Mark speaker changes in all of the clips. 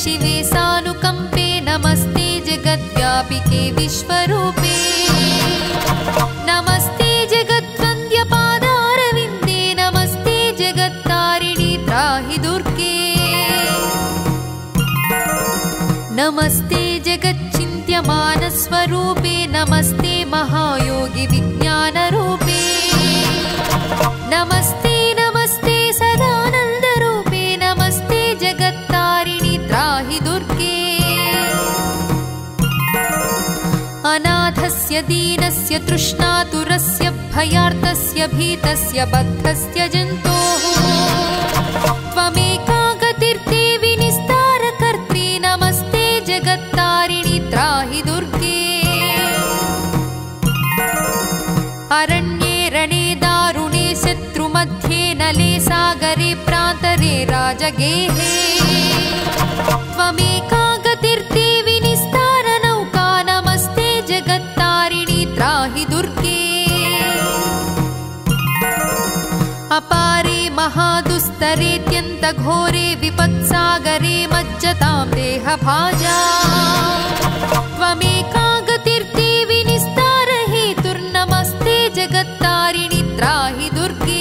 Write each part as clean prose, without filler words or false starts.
Speaker 1: शिवे सानुकम्पे नमस्ते जगद्व्यापिके विश्वरूपे नमस्ते जगद्वन्द्यपादारविन्दे नमस्ते जगत्तारिणि त्राहि दुर्गे नमस्ते जगच्चिन्त्यमानस्वरूपे नमस्ते महायोगि विज्ञानरूपे नमस्ते नमस्ते सदानन्दरूपे नमस्ते जगत्तारिणि त्राहि दुर्गे अनाथस्य दीनस्य तृष्णातुरस्य भयार्तस्य भीतस्य बद्धस्य जन्तोः त्वमेका गतिर्देवि निस्तारकर्त्री नमस्ते जगत्तारिणि त्राहि दुर्गे अरण्ये रणे दारुणे शत्रुमध्ये नले सागरे प्रान्तरे राजगेहे त्वमेका गतिर्देवि निस्तारनौका नमस्ते जगत्तारिणि त्राहि दुर्गे अपारे महादुस्तरेत्यन्तघोरे विपत्सागरे मज्जतां देहभाजा त्वमेका गतिर्देवि निस्तारहेतुर्नमस्ते जगत्तारिणि त्राहि दुर्गे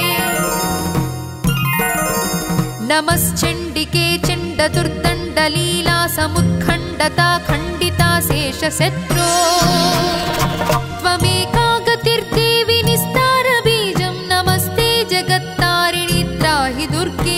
Speaker 1: नमश्चण्डिके चण्डदुर्दण्डलीला समुत्खण्डता खण्डिता शेषशत्रो त्वमेका गतिर्देवि निस्तारबीजं नमस्ते जगत्तारिणि त्राहि दुर्गे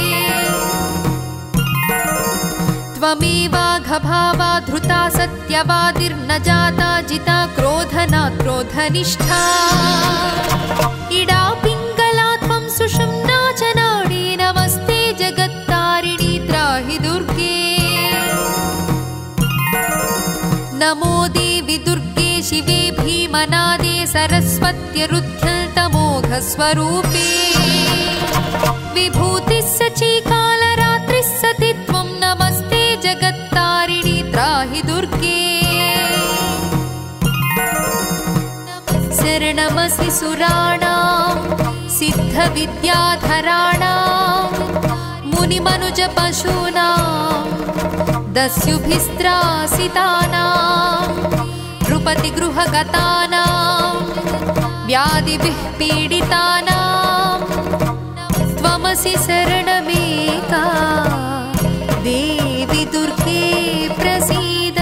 Speaker 1: त्वमेवाघभावा धृता सत्यवादिर्न जाता जिता क्रोधना क्रोधनिष्ठा इडा पिङ्गला त्वं सुषुम्ना च नाडी नमस्ते जगत्तारिणि त्राहि दुर्गे नमो देवि दुर्गे शिवे भीमनादे सरस्वत्यरुध्यल्तमोघस्वरूपे विभूतिः सचीकालरात्रिः सति त्वं नमस्ते जगत्तारिणि त्राहि दुर्गे शरणमसि सुराणां सिद्धविद्याधराणां मुनिमनुजपशूनां दस्युभिस्त्रासितानां नृपतिगृहगतानां व्याधिभिः पीडितानां त्वमसि शरणमेका देवि दुर्गे प्रसीद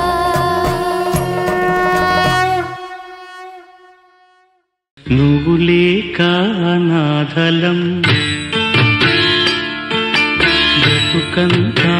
Speaker 2: నువ్వు లేక అనాథలం బ్రతుకంతా